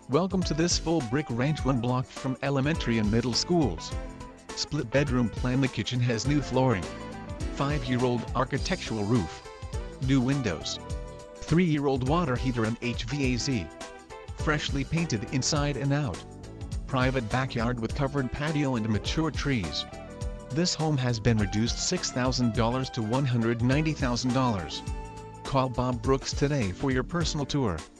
Welcome to this full brick ranch, one block from elementary and middle schools. Split bedroom plan. The kitchen has new flooring. 5-year-old architectural roof. New windows. 3-year-old water heater and HVAC. Freshly painted inside and out. Private backyard with covered patio and mature trees. This home has been reduced $6,000 to $190,000. Call Bob Brooks today for your personal tour.